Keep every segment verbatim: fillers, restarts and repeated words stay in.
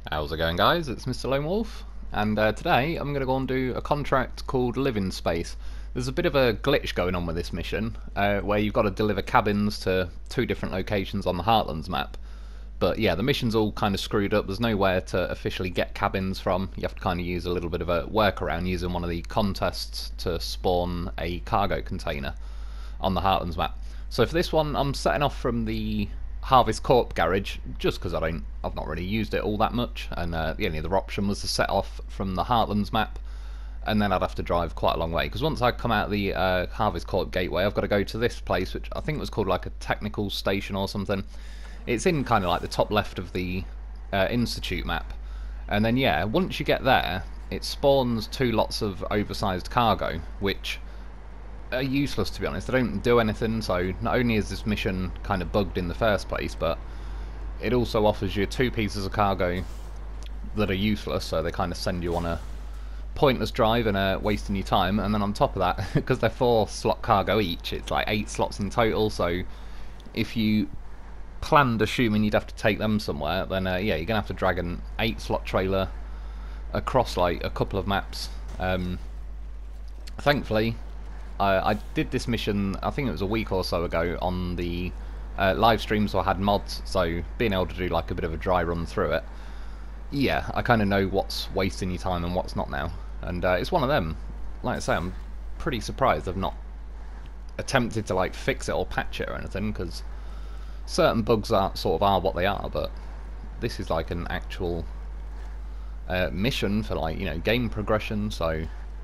How's it going, guys? It's Mister Lone Wolf, and uh, today I'm going to go and do a contract called Live in Space. There's a bit of a glitch going on with this mission, uh, where you've got to deliver cabins to two different locations on the Heartlands map. But yeah, the mission's all kind of screwed up. There's nowhere to officially get cabins from. You have to kind of use a little bit of a workaround using one of the contests to spawn a cargo container on the Heartlands map. So for this one, I'm setting off from the Harvest Corp garage, just because I don't, I've not really used it all that much, and uh, the only other option was to set off from the Heartlands map, and then I'd have to drive quite a long way, because once I come out of the uh, Harvest Corp gateway, I've got to go to this place, which I think was called like a technical station or something. It's in kind of like the top left of the uh, Institute map, and then yeah, once you get there, it spawns two lots of oversized cargo, which are useless, to be honest. They don't do anything, so not only is this mission kind of bugged in the first place, but it also offers you two pieces of cargo that are useless, so they kind of send you on a pointless drive and uh, wasting your time. And then on top of that, because they're four slot cargo each, it's like eight slots in total, so if you planned assuming you'd have to take them somewhere, then uh, yeah, you're gonna have to drag an eight slot trailer across like a couple of maps. Um, thankfully I, I did this mission, I think it was a week or so ago, on the uh, live stream, so I had mods, so being able to do like a bit of a dry run through it, yeah, I kind of know what's wasting your time and what's not now, and uh, it's one of them. Like I say, I'm pretty surprised I've not attempted to like fix it or patch it or anything, because certain bugs are sort of are what they are, but this is like an actual uh, mission for like, you know, game progression, so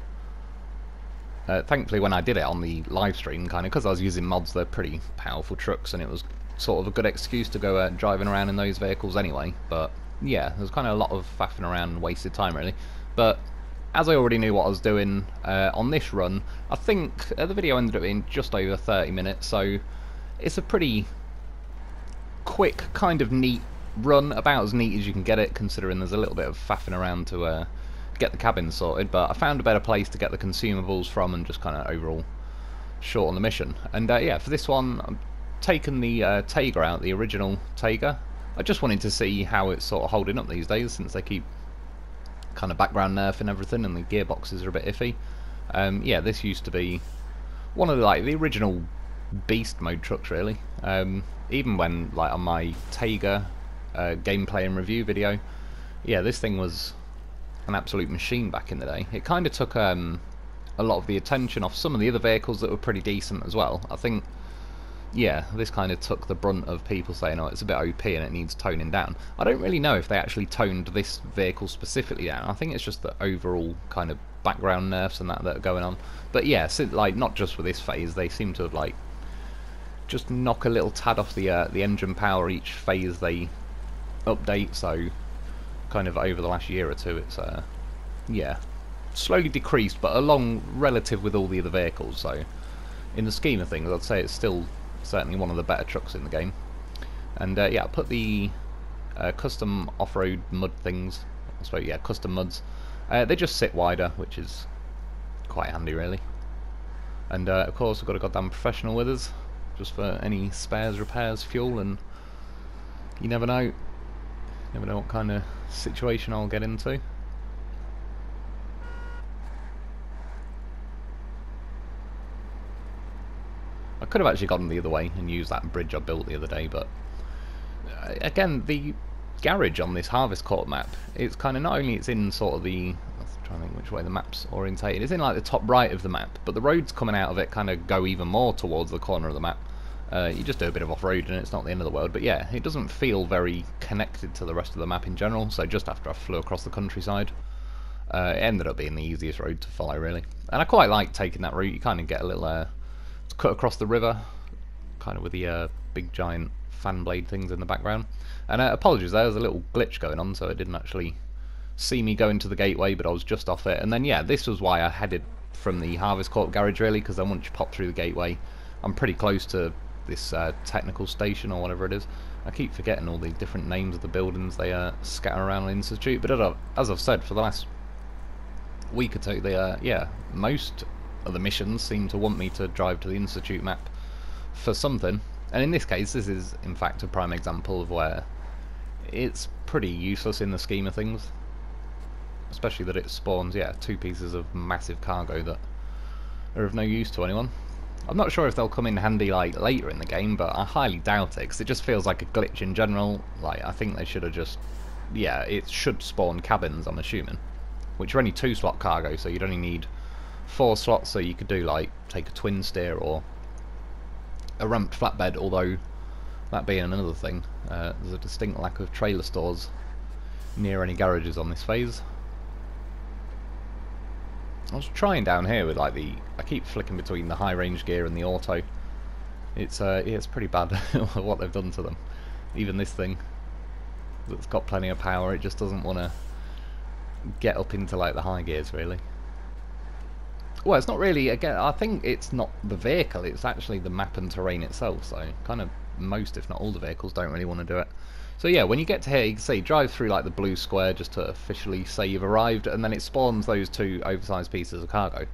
Uh, thankfully, when I did it on the live stream, kind of because I was using mods, they're pretty powerful trucks, and it was sort of a good excuse to go uh, driving around in those vehicles anyway. But yeah, there's kind of a lot of faffing around and wasted time, really. But as I already knew what I was doing uh, on this run, I think uh, the video ended up being just over thirty minutes, so it's a pretty quick, kind of neat run, about as neat as you can get it, considering there's a little bit of faffing around to Uh, get the cabin sorted, but I found a better place to get the consumables from and just kind of overall short on the mission. And uh, yeah, for this one, I'm taking the uh, Tayga out, the original Tayga. I just wanted to see how it's sort of holding up these days, since they keep kind of background nerfing everything and the gearboxes are a bit iffy. Um, yeah, this used to be one of the, like the original beast mode trucks, really. Um, even when like on my Tayga uh, gameplay and review video, yeah, this thing was an absolute machine back in the day. It kind of took um, a lot of the attention off some of the other vehicles that were pretty decent as well. I think, yeah, this kind of took the brunt of people saying, oh, it's a bit O P and it needs toning down. I don't really know if they actually toned this vehicle specifically down. I think it's just the overall kind of background nerfs and that that are going on. But yeah, so, like, not just with this phase, they seem to have like just knock a little tad off the uh, the engine power each phase they update, so kind of over the last year or two it's uh yeah, slowly decreased, but along relative with all the other vehicles, so in the scheme of things I'd say it's still certainly one of the better trucks in the game. And uh, yeah, I put the uh, custom off-road mud things, I suppose, yeah, custom muds, uh, they just sit wider, which is quite handy, really. And uh, of course we've got a goddamn professional with us, just for any spares, repairs, fuel, and you never know Never know what kind of situation I'll get into. I could have actually gone the other way and used that bridge I built the other day, but uh, again, the garage on this Harvest Corp map, it's kind of, not only it's in sort of the, I'm trying to think which way the map's orientated, it's in like the top right of the map, but the roads coming out of it kind of go even more towards the corner of the map. Uh, you just do a bit of off-road and it's not the end of the world, but yeah, it doesn't feel very connected to the rest of the map in general, so just after I flew across the countryside, uh, it ended up being the easiest road to follow, really. And I quite like taking that route. You kind of get a little uh, cut across the river, kind of with the uh, big giant fan blade things in the background. And uh, apologies, there was a little glitch going on, so it didn't actually see me go into the gateway, but I was just off it. And then yeah, this was why I headed from the Harvest Corp garage, really, because then once you pop through the gateway, I'm pretty close to this uh, technical station or whatever it is. I keep forgetting all the different names of the buildings they uh, scatter around the Institute, but as I've said, for the last week or two, they uh, yeah, most of the missions seem to want me to drive to the Institute map for something, and in this case this is in fact a prime example of where it's pretty useless in the scheme of things. Especially that it spawns, yeah, two pieces of massive cargo that are of no use to anyone. I'm not sure if they'll come in handy like later in the game, but I highly doubt it, because it just feels like a glitch in general. Like, I think they should have just, yeah, it should spawn cabins, I'm assuming, which are only two slot cargo, so you'd only need four slots, so you could do like take a twin steer or a ramped flatbed, although that being another thing, uh, there's a distinct lack of trailer stores near any garages on this phase. I was trying down here with like the, I keep flicking between the high range gear and the auto. It's uh, yeah, it's pretty bad what they've done to them. Even this thing that's got plenty of power, it just doesn't want to get up into like the high gears really. Well, it's not really, again, I think it's not the vehicle, it's actually the map and terrain itself, so kind of most, if not all the vehicles don't really want to do it. So yeah, when you get to here, you can see, drive through like the blue square just to officially say you've arrived, and then it spawns those two oversized pieces of cargo.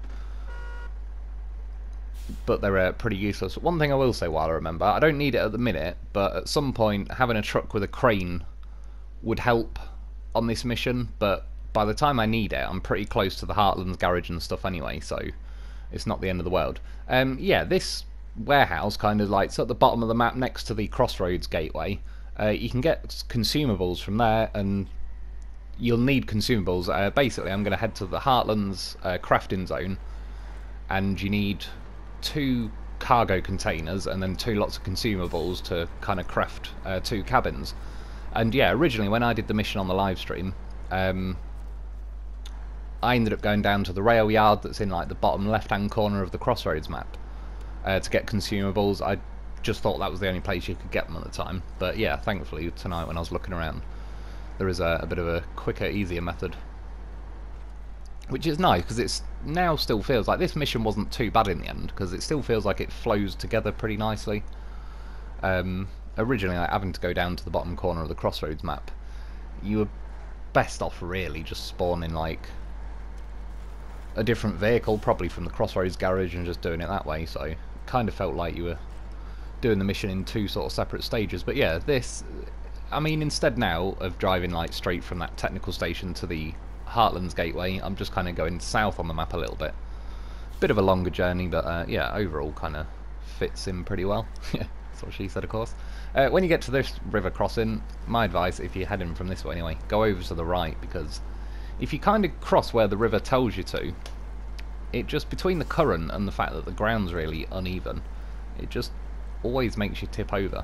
But they're uh, pretty useless. One thing I will say while I remember, I don't need it at the minute, but at some point having a truck with a crane would help on this mission, but by the time I need it, I'm pretty close to the Heartlands garage and stuff anyway, so it's not the end of the world. Um, yeah, this warehouse kind of like, it's at the bottom of the map next to the Crossroads gateway. Uh, you can get consumables from there, and you'll need consumables. Uh, basically, I'm going to head to the Heartlands uh, crafting zone, and you need two cargo containers and then two lots of consumables to kind of craft uh, two cabins. And yeah, originally when I did the mission on the live stream, um, I ended up going down to the rail yard that's in like the bottom left-hand corner of the Crossroads map uh, to get consumables. I just thought that was the only place you could get them at the time, but yeah, thankfully tonight when I was looking around, there is a, a bit of a quicker, easier method, which is nice because it's now still feels like this mission wasn't too bad in the end, because it still feels like it flows together pretty nicely. Um, originally, like, having to go down to the bottom corner of the Crossroads map, you were best off really just spawning like a different vehicle, probably from the Crossroads garage, and just doing it that way. So it kind of felt like you were doing the mission in two sort of separate stages. But yeah, this, I mean, instead now of driving like straight from that technical station to the Heartlands gateway, I'm just kind of going south on the map a little bit. Bit of a longer journey, but uh, yeah, overall kind of fits in pretty well. Yeah, that's what she said, of course. Uh, when you get to this river crossing, my advice, if you're heading from this way anyway, go over to the right, because if you kind of cross where the river tells you to, it just, between the current and the fact that the ground's really uneven, it just always makes you tip over.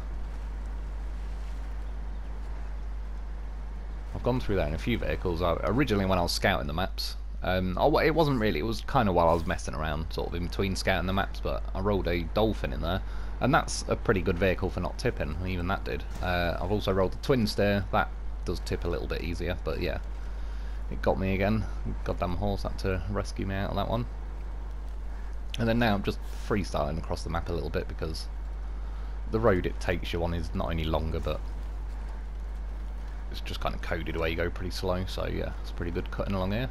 I've gone through that in a few vehicles. I, originally when I was scouting the maps, um, oh, it wasn't really, it was kind of while I was messing around, sort of in between scouting the maps, but I rolled a Dolphin in there, and that's a pretty good vehicle for not tipping, and even that did. Uh, I've also rolled the Twin Steer, that does tip a little bit easier, but yeah, it got me again. Goddamn horse had to rescue me out of that one. And then now I'm just freestyling across the map a little bit, because the road it takes you on is not only longer, but it's just kind of coded away, you go pretty slow, so yeah, it's pretty good cutting along here.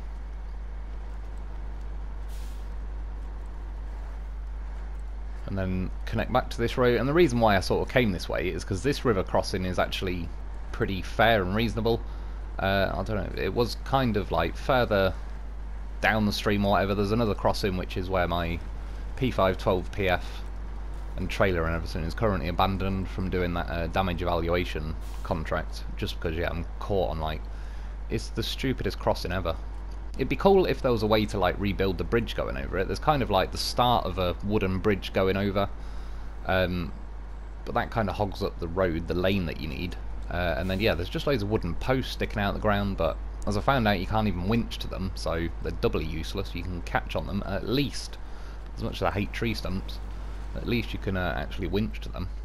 And then connect back to this road, and the reason why I sort of came this way is because this river crossing is actually pretty fair and reasonable. Uh, I don't know, it was kind of like further down the stream or whatever, there's another crossing which is where my P five twelve P F and trailer and everything is currently abandoned from doing that uh, damage evaluation contract, just because yeah, I'm caught on like, it's the stupidest crossing ever. It'd be cool if there was a way to like rebuild the bridge going over it. There's kind of like the start of a wooden bridge going over, um, but that kind of hogs up the road, the lane that you need, uh, and then yeah, there's just loads of wooden posts sticking out of the ground, but as I found out, you can't even winch to them, so they're doubly useless. You can catch on them, at least, as much as I hate tree stumps, at least you can uh, actually winch to them.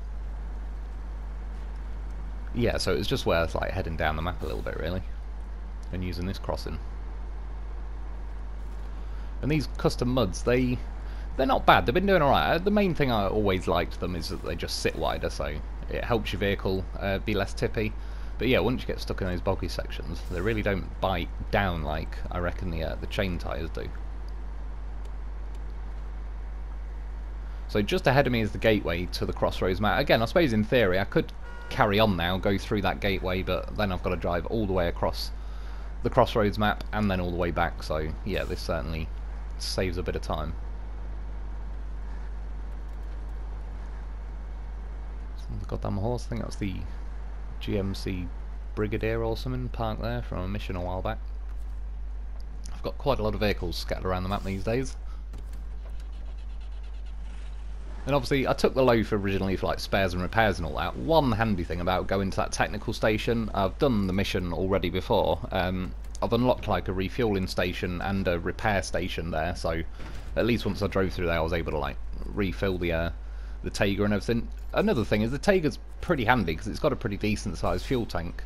Yeah, so it's just worth like heading down the map a little bit really, and using this crossing. And these custom muds, they, they're not bad, they've been doing alright. The main thing I always liked them is that they just sit wider, so it helps your vehicle uh, be less tippy. But yeah, once you get stuck in those boggy sections, they really don't bite down like I reckon the, uh, the chain tyres do. So just ahead of me is the gateway to the Crossroads map. Again, I suppose in theory I could carry on now, go through that gateway, but then I've got to drive all the way across the Crossroads map and then all the way back. So yeah, this certainly saves a bit of time. The goddamn horse, I think that's the G M C Brigadier or something parked there from a mission a while back. I've got quite a lot of vehicles scattered around the map these days. And obviously I took the Lo four originally for like spares and repairs and all that. One handy thing about going to that technical station, I've done the mission already before. Um, I've unlocked like a refueling station and a repair station there, so at least once I drove through there I was able to like refill the uh, the Tayga and everything. Another thing is the Tayga's pretty handy because it's got a pretty decent sized fuel tank.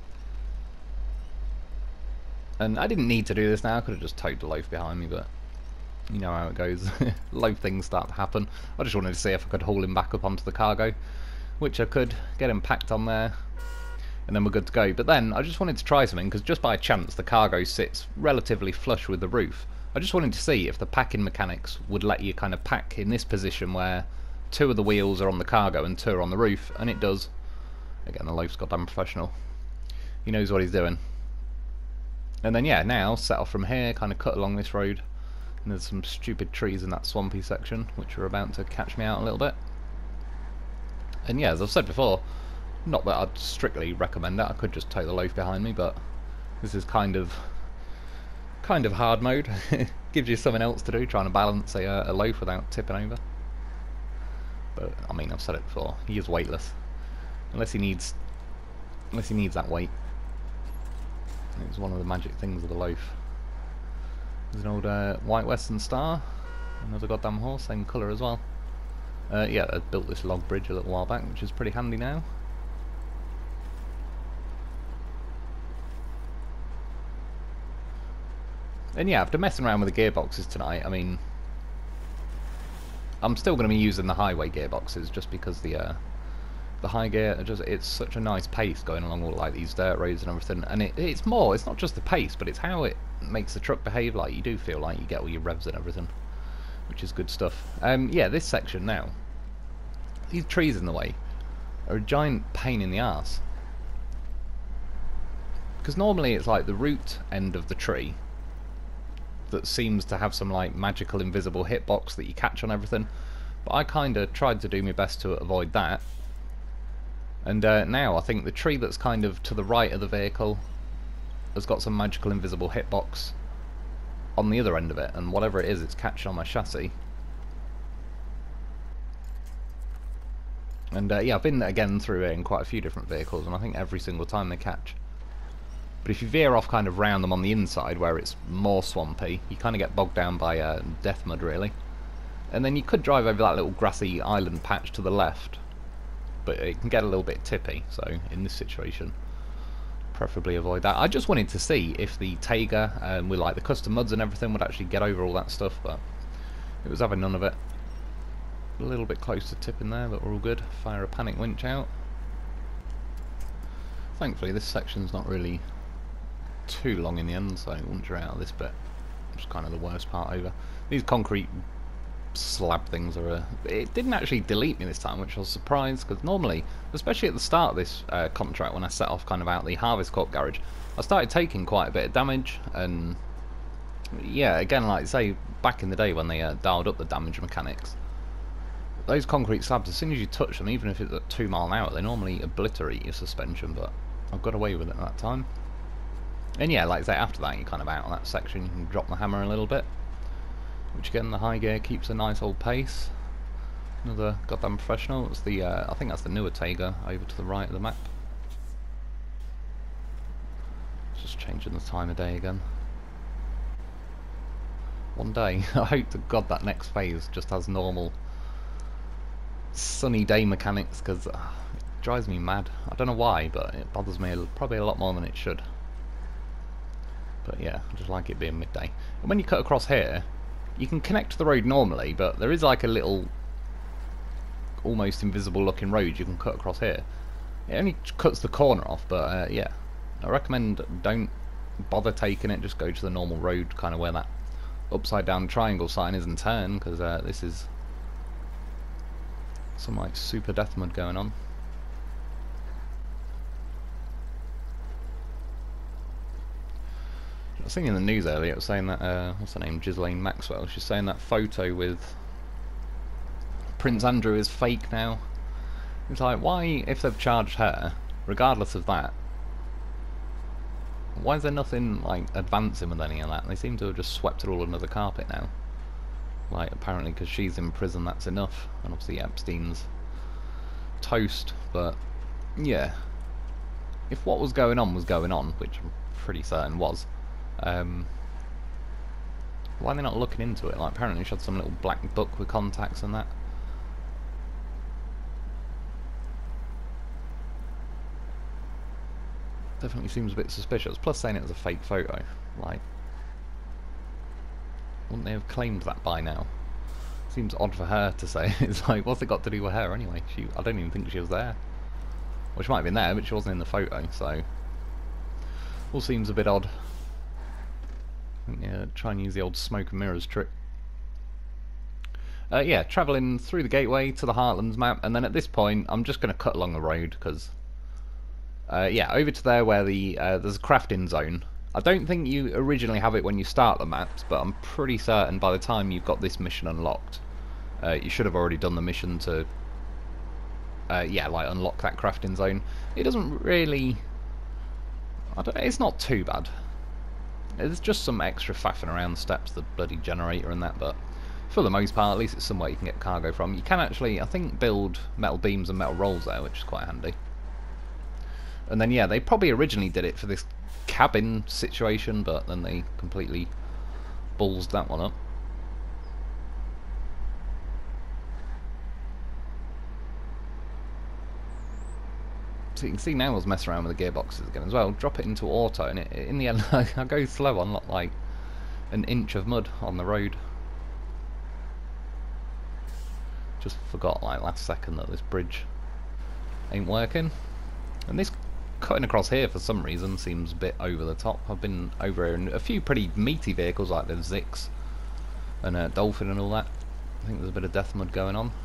And I didn't need to do this now, I could have just towed the loaf behind me, but you know how it goes. Loaf things start to happen. I just wanted to see if I could haul him back up onto the cargo, which I could, get him packed on there, and then we're good to go. But then I just wanted to try something, because just by chance the cargo sits relatively flush with the roof. I just wanted to see if the packing mechanics would let you kind of pack in this position where two of the wheels are on the cargo and two are on the roof, and it does. Again, the Loaf's goddamn professional. He knows what he's doing. And then yeah, now set off from here, kind of cut along this road. And there's some stupid trees in that swampy section which are about to catch me out a little bit. And yeah, as I've said before, not that I'd strictly recommend it, I could just tow the Loaf behind me, but this is kind of kind of hard mode. Gives you something else to do, trying to balance a, a Loaf without tipping over. But I mean, I've said it before, he is weightless. Unless he needs unless he needs that weight. It's one of the magic things of the Loaf. There's an old uh, White Western Star, another goddamn horse, same colour as well. Uh, yeah, they built this log bridge a little while back, which is pretty handy now. And yeah, after messing around with the gearboxes tonight, I mean, I'm still going to be using the highway gearboxes just because the uh, the high gear, just it's such a nice pace going along all like these dirt roads and everything. And it, it's more, it's not just the pace, but it's how it makes the truck behave. Like, you do feel like you get all your revs and everything, which is good stuff. Um, yeah, this section now, these trees in the way are a giant pain in the arse. Because normally it's like the root end of the tree that seems to have some like magical invisible hitbox that you catch on everything, but I kinda tried to do my best to avoid that. And uh, now I think the tree that's kind of to the right of the vehicle has got some magical invisible hitbox on the other end of it, and whatever it is, it's catching on my chassis. And uh, yeah, I've been again through it in quite a few different vehicles, and I think every single time they catch. But if you veer off kind of round them on the inside where it's more swampy, you kind of get bogged down by uh, death mud really. And then you could drive over that little grassy island patch to the left, but it can get a little bit tippy, so in this situation preferably avoid that. I just wanted to see if the Tayga um, with like the custom muds and everything would actually get over all that stuff, but it was having none of it. A little bit close to tipping there, but we're all good. Fire a panic winch out. Thankfully this section's not really too long in the end, so once you're out of this bit, it's kind of the worst part over. These concrete slab things are a, it didn't actually delete me this time, which I was surprised, because normally, especially at the start of this uh, contract when I set off kind of out the Harvest Corp garage, I started taking quite a bit of damage. And yeah, again, like I say, back in the day when they uh, dialed up the damage mechanics, those concrete slabs, as soon as you touch them, even if it's at two mile an hour, they normally obliterate your suspension, but I've got away with it at that time. And yeah, like I say, after that, you're kind of out of that section, you can drop the hammer a little bit, which again, the high gear keeps a nice old pace. Another goddamn professional. It's the, uh, I think that's the newer Tayga over to the right of the map. Just changing the time of day again. One day, I hope to God that next phase just has normal sunny day mechanics, because uh, it drives me mad. I don't know why, but it bothers me probably a lot more than it should. But yeah, I just like it being midday. And when you cut across here, you can connect to the road normally, but there is like a little almost invisible looking road you can cut across here. It only cuts the corner off, but uh, yeah, I recommend don't bother taking it, just go to the normal road, kind of where that upside down triangle sign is, and turn, because uh, this is Some like super death mode going on. I was seeing in the news earlier, it was saying that, uh, what's her name, Ghislaine Maxwell, she's saying that photo with Prince Andrew is fake now. It's like, why, if they've charged her, regardless of that, why is there nothing, like, advancing with any of that? They seem to have just swept it all under the carpet now. Like, apparently because she's in prison, that's enough. And obviously Epstein's toast, but, yeah. If what was going on was going on, which I'm pretty certain was, um, why are they not looking into it? Like, apparently she had some little black book with contacts and that. Definitely seems a bit suspicious. Plus saying it was a fake photo. Like, wouldn't they have claimed that by now? Seems odd for her to say. It's like, what's it got to do with her anyway? She, I don't even think she was there. Well, she might have been there, but she wasn't in the photo, so all seems a bit odd. Yeah, try and use the old smoke and mirrors trick. Uh, yeah, travelling through the gateway to the Heartlands map, and then at this point, I'm just going to cut along the road because, uh, yeah, over to there where the uh, there's a crafting zone. I don't think you originally have it when you start the maps, but I'm pretty certain by the time you've got this mission unlocked, uh, you should have already done the mission to, uh, yeah, like unlock that crafting zone. It doesn't really, I don't know, it's not too bad. There's just some extra faffing around the steps, the bloody generator and that, but for the most part, at least it's somewhere you can get cargo from. You can actually, I think, build metal beams and metal rolls there, which is quite handy. And then, yeah, they probably originally did it for this cabin situation, but then they completely ballsed that one up. So you can see now I was messing around with the gearboxes again as well. Drop it into auto, and it, in the end I go slow on like an inch of mud on the road. Just forgot like last second that this bridge ain't working. And this cutting across here for some reason seems a bit over the top. I've been over here in a few pretty meaty vehicles like the Zix and uh, Dolphin and all that. I think there's a bit of death mud going on.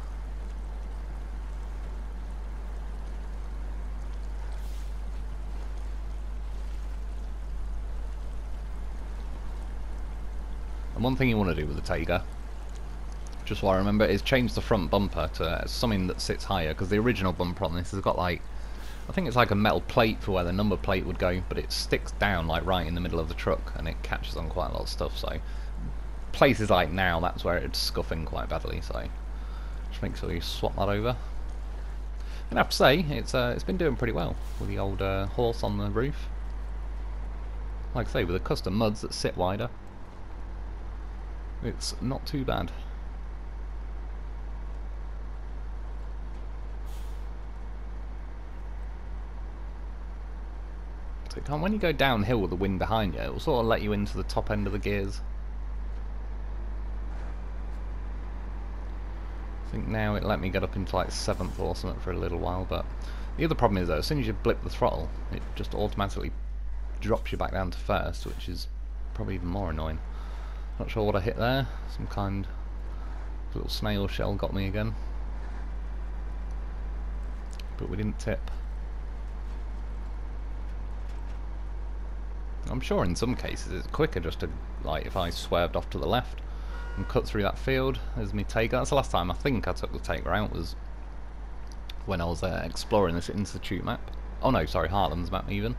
And one thing you want to do with the Tayga, just what I remember, is change the front bumper to something that sits higher, because the original bumper on this has got like, I think it's like a metal plate for where the number plate would go, but it sticks down like right in the middle of the truck and it catches on quite a lot of stuff, so places like now, that's where it's scuffing quite badly, so just make sure you swap that over. And I have to say, it's uh, it's been doing pretty well with the old uh, horse on the roof. Like I say, with the custom muds that sit wider, it's not too bad. So it can, when you go downhill with the wind behind you, it will sort of let you into the top end of the gears. I think now it let me get up into like seventh or something for a little while, but the other problem is though, as soon as you blip the throttle, it just automatically drops you back down to first, which is probably even more annoying. Not sure what I hit there. Some kind of little snail shell got me again. But we didn't tip. I'm sure in some cases it's quicker just to, like, if I swerved off to the left and cut through that field. There's me Tayga. That's the last time I think I took the Tayga out, was when I was uh, exploring this Institute map. Oh no, sorry, Heartlands map even.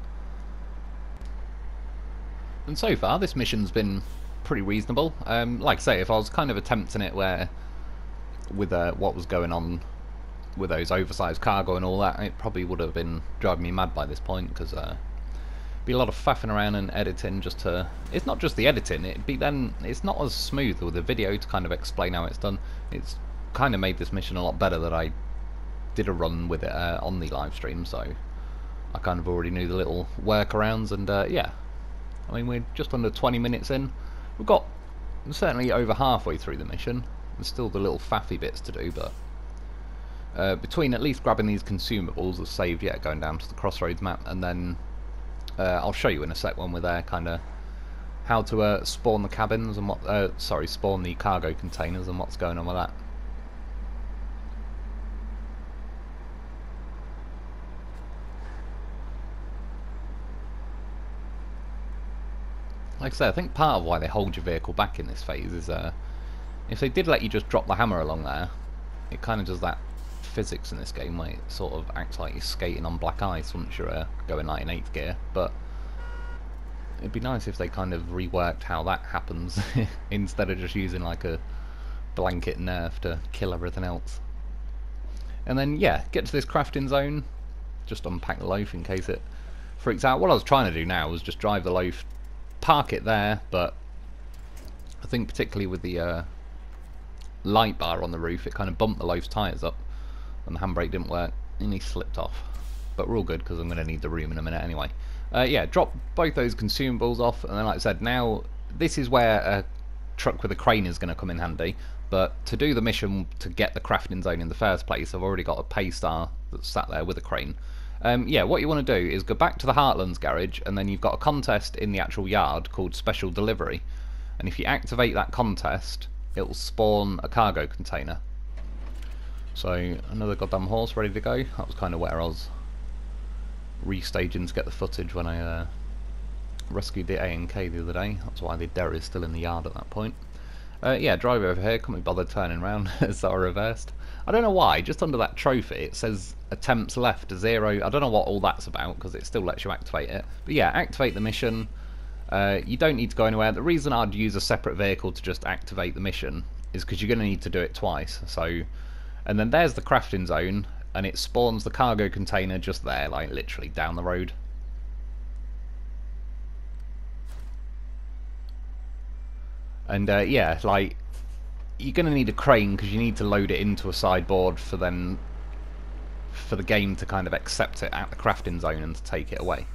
And so far this mission's been pretty reasonable. Um, like I say, if I was kind of attempting it where, with uh, what was going on with those oversized cargo and all that, it probably would have been driving me mad by this point, because uh, be a lot of faffing around and editing just to, it's not just the editing, it'd be then, it's not as smooth with the video to kind of explain how it's done. It's kind of made this mission a lot better that I did a run with it uh, on the live stream, so I kind of already knew the little workarounds, and uh, yeah, I mean, we're just under twenty minutes in. We've got certainly over halfway through the mission. There's still the little faffy bits to do, but uh, between at least grabbing these consumables as saved, yeah, going down to the Crossroads map, and then uh, I'll show you in a sec when we're there, kind of how to uh, spawn the cabins and what, uh, sorry, spawn the cargo containers and what's going on with that. Like I say, I think part of why they hold your vehicle back in this phase is uh, if they did let you just drop the hammer along there, it kind of does that physics in this game where it sort of acts like you're skating on black ice once you're uh, going like in eighth gear. But it'd be nice if they kind of reworked how that happens instead of just using like a blanket nerf to kill everything else. And then yeah, get to this crafting zone, just unpack the loaf in case it freaks out. What I was trying to do now was just drive the loaf, park it there, but I think particularly with the uh, light bar on the roof, it kind of bumped the loaf's tyres up and the handbrake didn't work and he slipped off. But we're all good because I'm going to need the room in a minute anyway. Uh, yeah, drop both those consumables off, and then like I said, now this is where a truck with a crane is going to come in handy. But to do the mission to get the crafting zone in the first place, I've already got a pay star that's sat there with a crane. Um, yeah, what you want to do is go back to the Heartlands garage, and then you've got a contest in the actual yard called Special Delivery. And if you activate that contest, it will spawn a cargo container. So another goddamn horse ready to go. That was kind of where I was restaging to get the footage when I uh, rescued the A N K the other day. That's why the der is still in the yard at that point. Uh, yeah, drive over here, can't be bothered turning around, so I reversed. I don't know why, just under that trophy it says attempts left to zero. I don't know what all that's about, because it still lets you activate it. But yeah, activate the mission. Uh, you don't need to go anywhere. The reason I'd use a separate vehicle to just activate the mission is because you're going to need to do it twice. So, and then there's the crafting zone, and it spawns the cargo container just there, like literally down the road. And uh, yeah, like, you're going to need a crane because you need to load it into a sideboard for then for the game to kind of accept it at the crafting zone and to take it away.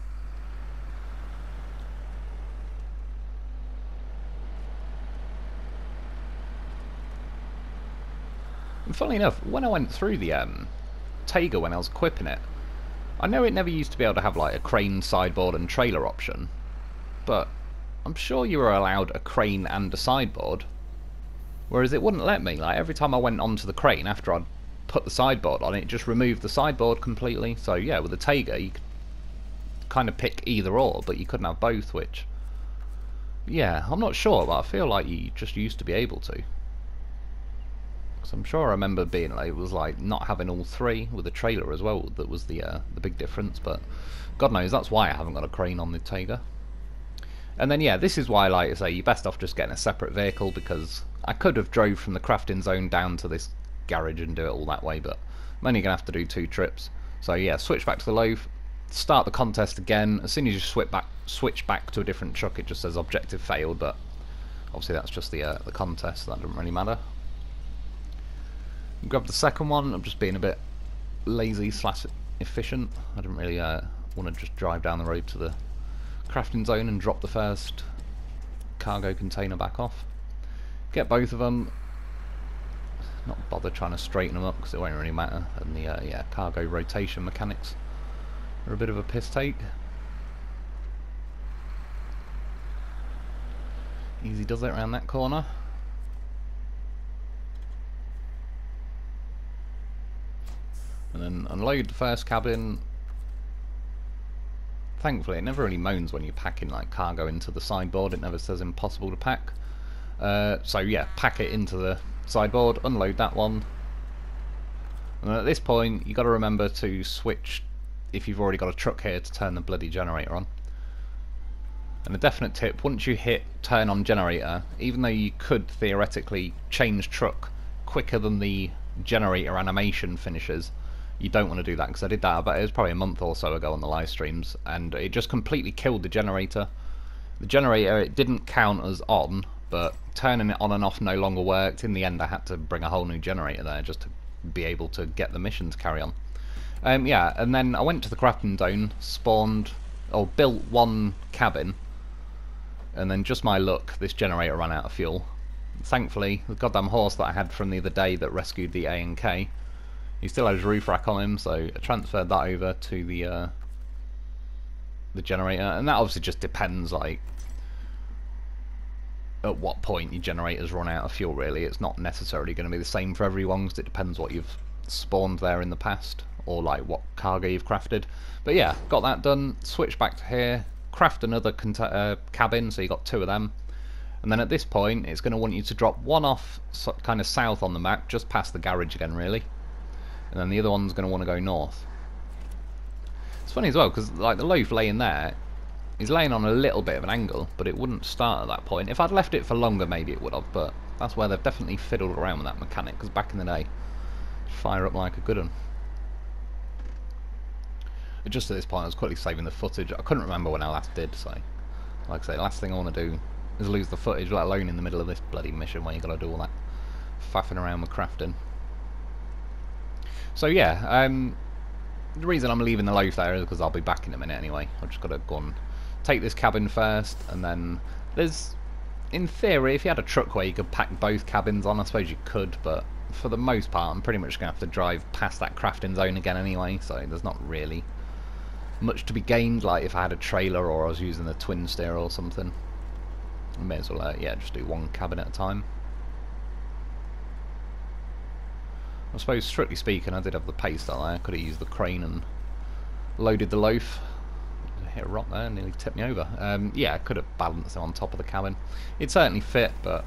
And funnily enough, when I went through the um, Tayga when I was equipping it, I know it never used to be able to have like a crane, sideboard and trailer option, but I'm sure you were allowed a crane and a sideboard, whereas it wouldn't let me. Like every time I went onto the crane after I'd put the sideboard on, it just removed the sideboard completely. So yeah, with the Tayga you could kind of pick either or, but you couldn't have both, which, yeah, I'm not sure, but I feel like you just used to be able to. Because I'm sure I remember being like, it was like not having all three with the trailer as well that was the uh, the big difference, but God knows that's why I haven't got a crane on the Tayga. And then yeah, this is why, like I say, you're best off just getting a separate vehicle, because I could have drove from the crafting zone down to this garage and do it all that way, but I'm only going to have to do two trips. So yeah, switch back to the loaf, start the contest again. As soon as you switch back, switch back to a different truck, it just says objective failed, but obviously that's just the uh, the contest, so that doesn't really matter. Grab the second one. I'm just being a bit lazy slash efficient. I didn't really uh, want to just drive down the road to the crafting zone and drop the first cargo container back off. Get both of them. Not bother trying to straighten them up because it won't really matter. And the uh, yeah, cargo rotation mechanics are a bit of a piss take. Easy does it around that corner. And then unload the first cabin. Thankfully it never really moans when you're packing like cargo into the sideboard. It never says impossible to pack. Uh, so yeah, pack it into the sideboard, unload that one, and at this point you got to remember to switch, if you've already got a truck here, to turn the bloody generator on. And a definite tip, once you hit turn on generator, even though you could theoretically change truck quicker than the generator animation finishes, you don't want to do that, because I did that about, it was probably a month or so ago on the live streams, and it just completely killed the generator. The generator, it didn't count as on, but turning it on and off no longer worked. In the end I had to bring a whole new generator there just to be able to get the mission to carry on. Um, yeah, and then I went to the crafting zone, spawned, or built one cabin, and then just my luck, this generator ran out of fuel. Thankfully, the goddamn horse that I had from the other day that rescued the A N K, he still had his roof rack on him, so I transferred that over to the uh, the generator, and that obviously just depends, like, at what point your generators run out of fuel. Really, it's not necessarily going to be the same for everyone, because it depends what you've spawned there in the past, or like what cargo you've crafted. But yeah, got that done, switch back to here, craft another uh, cabin, so you got two of them. And then at this point, it's going to want you to drop one off so, kind of south on the map, just past the garage again, really. And then the other one's going to want to go north. It's funny as well, because like the loaf laying there is laying on a little bit of an angle, but it wouldn't start at that point. If I'd left it for longer, maybe it would have, but that's where they've definitely fiddled around with that mechanic, because back in the day, fire up like a good one. But just at this point, I was quickly saving the footage. I couldn't remember when I last did, so like I say, the last thing I want to do is lose the footage, let alone in the middle of this bloody mission where you got to do all that faffing around with crafting. So yeah, um, the reason I'm leaving the loaf there is because I'll be back in a minute anyway. I've just got to go and take this cabin first, and then there's, in theory, if you had a truck where you could pack both cabins on, I suppose you could, but for the most part I'm pretty much going to have to drive past that crafting zone again anyway, so there's not really much to be gained. Like if I had a trailer or I was using the twin steer or something, I may as well uh, yeah, just do one cabin at a time. I suppose, strictly speaking, I did have the paste there. I could have used the crane and loaded the loaf. Hit a rock there, nearly tipped me over. Um, yeah, I could have balanced it on top of the cabin. It certainly fit, but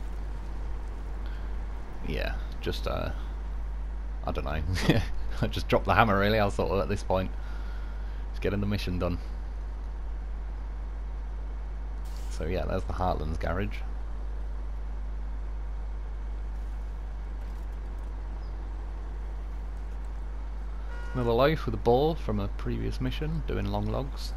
yeah, just uh, I don't know. I just dropped the hammer really. I thought, well, at this point, just getting the mission done. So yeah, there's the Heartlands garage. Another loaf with a ball from a previous mission, doing long logs.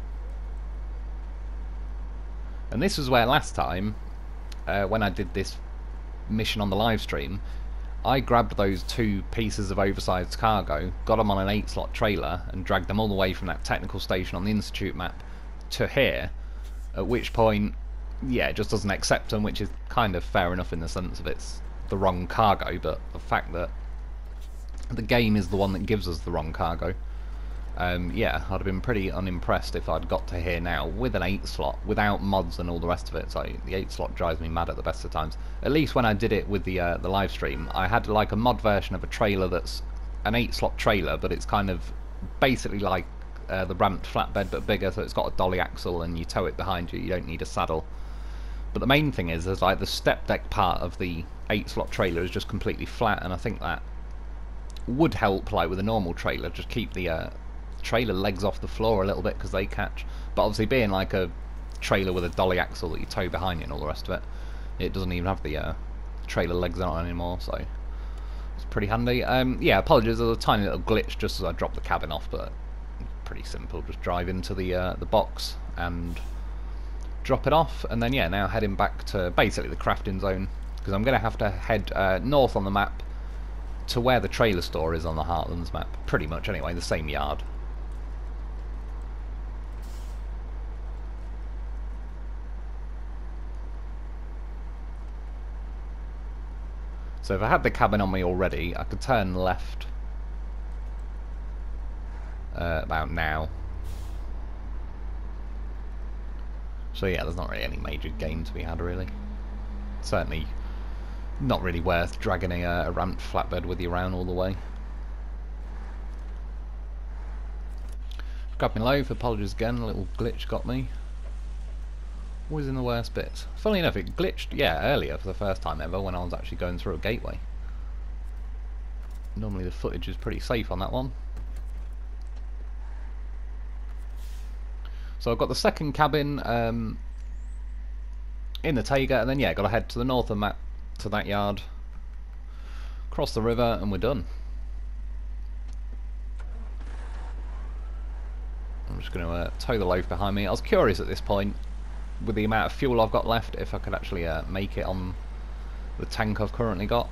And this was where last time, uh, when I did this mission on the live stream, I grabbed those two pieces of oversized cargo, got them on an eight slot trailer, and dragged them all the way from that technical station on the Institute map to here, at which point, yeah, it just doesn't accept them, which is kind of fair enough in the sense of it's the wrong cargo, but the fact that the game is the one that gives us the wrong cargo. Um, yeah, I'd have been pretty unimpressed if I'd got to here now with an eight slot, without mods and all the rest of it. So the eight slot drives me mad at the best of times. At least when I did it with the uh, the live stream, I had like a mod version of a trailer that's an eight slot trailer, but it's kind of basically like uh, the ramped flatbed but bigger, so it's got a dolly axle and you tow it behind you, you don't need a saddle. But the main thing is, is like the step deck part of the eight slot trailer is just completely flat, and I think that would help, like with a normal trailer, just keep the uh, trailer legs off the floor a little bit because they catch. But obviously being like a trailer with a dolly axle that you tow behind you and all the rest of it, it doesn't even have the uh, trailer legs on it anymore, so it's pretty handy. Um, yeah, apologies, there's a tiny little glitch just as I dropped the cabin off, but pretty simple. Just drive into the uh, the box and drop it off, and then yeah, now heading back to basically the crafting zone, because I'm going to have to head uh, north on the map to where the trailer store is on the Heartlands map, pretty much anyway, the same yard. So if I had the cabin on me already, I could turn left uh, about now. So yeah, there's not really any major gain to be had really. Certainly not really worth dragging a, a ramped flatbed with you around all the way. Grab my loaf, apologies again, a little glitch got me. Always in the worst bits. Funnily enough, it glitched, yeah, earlier for the first time ever when I was actually going through a gateway. Normally the footage is pretty safe on that one. So I've got the second cabin um, in the Tayga, and then yeah, got to head to the north of map to that yard, cross the river, and we're done. I'm just going to uh, tow the loaf behind me. I was curious at this point, with the amount of fuel I've got left, if I could actually uh, make it on the tank I've currently got.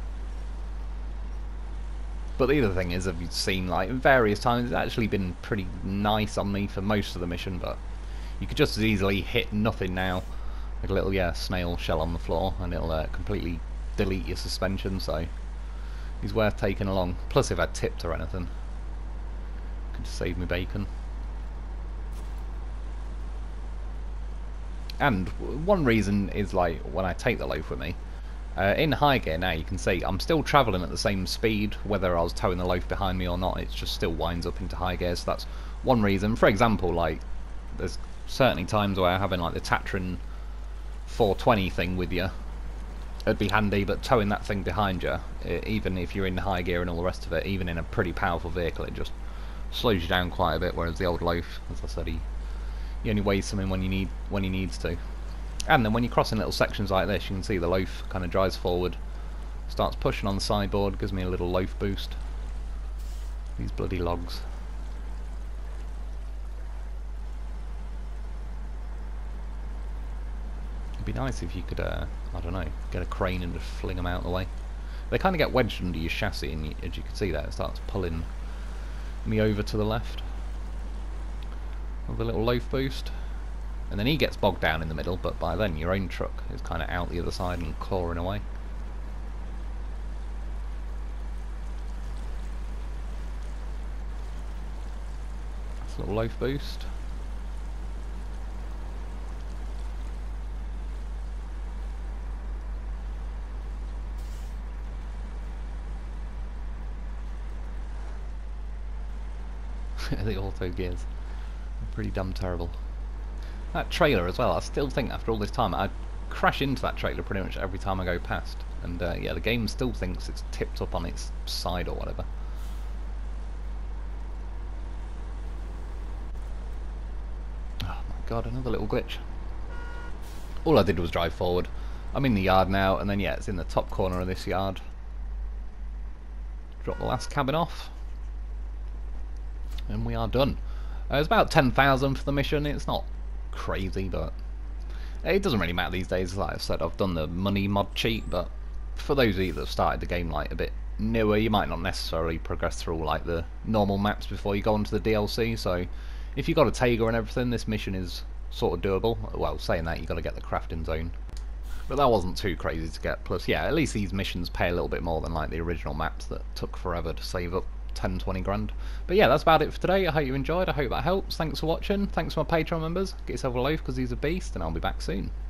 But the other thing is, I've seen like various times, it's actually been pretty nice on me for most of the mission, but you could just as easily hit nothing now, like a little yeah snail shell on the floor, and it'll uh, completely delete your suspension, so he's worth taking along. Plus if I tipped or anything, could save me bacon. And one reason is like when I take the loaf with me, uh, in high gear now you can see I'm still travelling at the same speed whether I was towing the loaf behind me or not. It just still winds up into high gear, so that's one reason. For example, like there's certainly times where having like the Tatran four twenty thing with you it'd be handy, but towing that thing behind you, it, even if you're in high gear and all the rest of it, even in a pretty powerful vehicle, it just slows you down quite a bit. Whereas the old Lo4f, as I said, he, he only weighs something when you need when he needs to. And then when you're crossing little sections like this, you can see the Lo4f kind of drives forward, starts pushing on the sideboard, gives me a little Lo4f boost. These bloody logs. It'd be nice if you could, uh, I don't know, get a crane and just fling them out of the way. They kind of get wedged under your chassis, and you, as you can see there, it starts pulling me over to the left. With a little Lo4f boost. And then he gets bogged down in the middle, but by then your own truck is kind of out the other side and clawing away. That's a little Lo4f boost. The auto gears are pretty damn terrible. That trailer as well, I still think after all this time I crash into that trailer pretty much every time I go past, and uh, yeah, the game still thinks it's tipped up on its side or whatever. Oh my god, another little glitch. All I did was drive forward. I'm in the yard now, and then yeah, it's in the top corner of this yard. Drop the last cabin off. And we are done. Uh, it's about ten thousand for the mission. It's not crazy, but it doesn't really matter these days. Like I said, I've done the money mod cheat, but for those of you that have started the game like a bit newer, you might not necessarily progress through like the normal maps before you go onto the D L C. So if you've got a Tayga and everything, this mission is sort of doable. Well, saying that, you've got to get the crafting zone, but that wasn't too crazy to get. Plus, yeah, at least these missions pay a little bit more than like the original maps that took forever to save up ten, twenty grand. But yeah, that's about it for today. I hope you enjoyed. I hope that helps. Thanks for watching. Thanks to my Patreon members. Get yourself a Lo4f because he's a beast, and I'll be back soon.